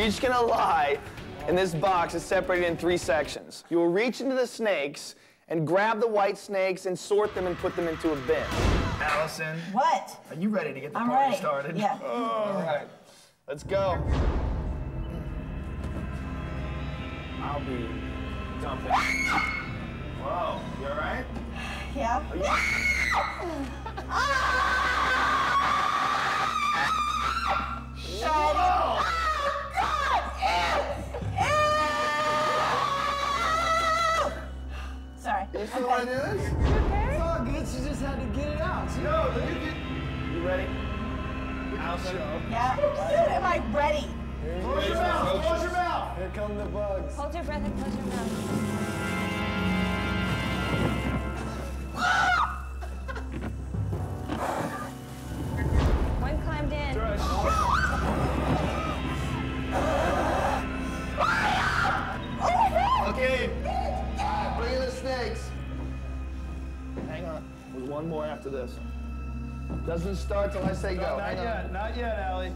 each gonna lie in this box that's separated in 3 sections. You will reach into the snakes and grab the white snakes and sort them and put them into a bin. Allison. What? Are you ready to get the I'm party ready. started? Yeah. All right. Let's go. I'll be dumping. Whoa, you all right? Yeah. Are you... Shut up! Sorry. You still want to do this? It's all good. She just had to get it out. No, you ready? Allison? Yeah. Dude, am I ready? Close your mouth! Close your mouth! Here come the bugs. Hold your breath and close your mouth. One climbed in. Okay. Bring in the snakes. Hang on. There's one more after this. Doesn't start till I say go. Not yet. Not yet, Allie.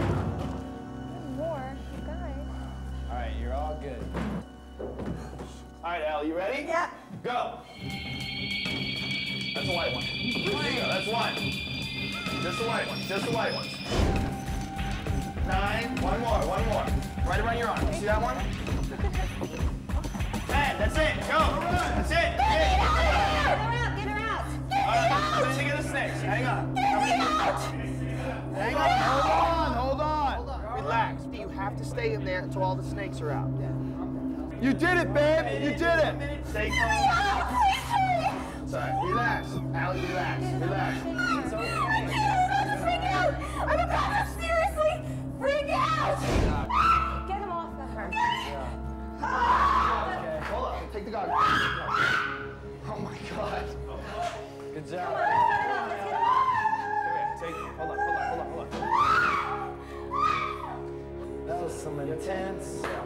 More, you guys. All right, you're all good. All right, Al, you ready? Yeah. Go. That's a white one. There you go. That's one. Just the white ones. Just the white ones. 9. One more. One more. Right around your arm. See that one? 10. That's it. Go. That's it. Get her out! Get her out! All right. Let's get the snakes. Hang on. Hang on. Hold on. Relax. You have to stay in there until all the snakes are out. You did it, babe. You did it. Stay calm. Sorry. Relax. Allie, relax. Relax. It's okay. I'm about to seriously freak out! Get him off of her. Okay. Hold on. Take the goggles. Oh my God. Good job. Hold on. That was some intense.